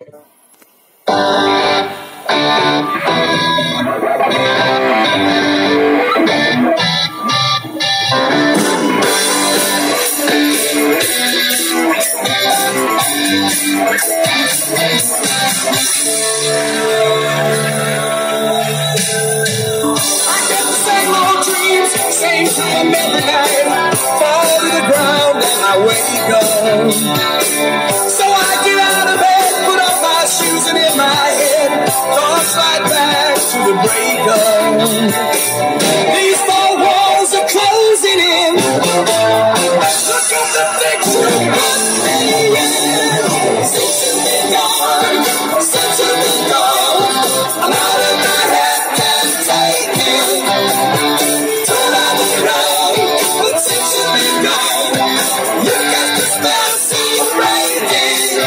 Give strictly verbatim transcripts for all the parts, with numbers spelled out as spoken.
Same time every night, fall to the ground and I wake up. So I get out of bed, put on my shoes and in my head, toss right back to the breakup. These four walls are closing in. Look at the picture of me. Since you've been gone, since you've been gone, I'm out of my head, can't take it. But since you've been gone, you got the spell so breaking.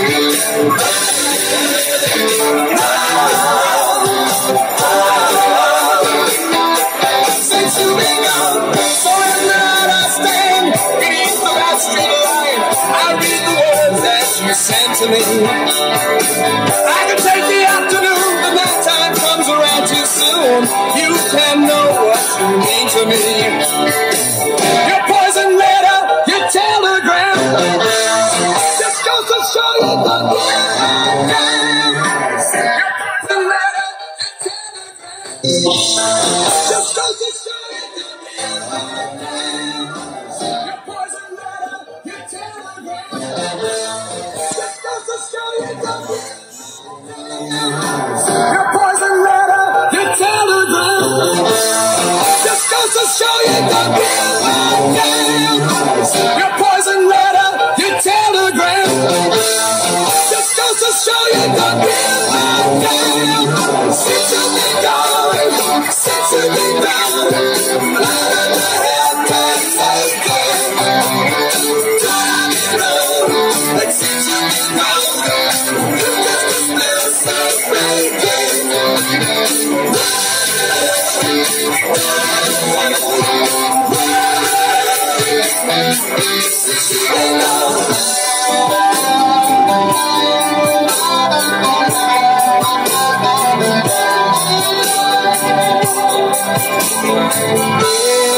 Since you've been gone, so every night I stand beneath the last street line, I read the words that you sent to me. I can take the afternoon, but that time comes around too soon. You can know what you mean to me. Your poison letter, your telegram, just goes to show you the game. Your poison letter, your telegram, just goes to show you the game. Your poison letter, your telegram, just goes to show you the game. Your poison letter, your telegram, just goes to show you the game. Your poison letter, your telegram, just goes to show you the game. Since you've been gone, since you've been gone, out of my head, can't take it. Driving road, like since you've been gone, you just a smell so breaking. Since you've been gone. Yeah.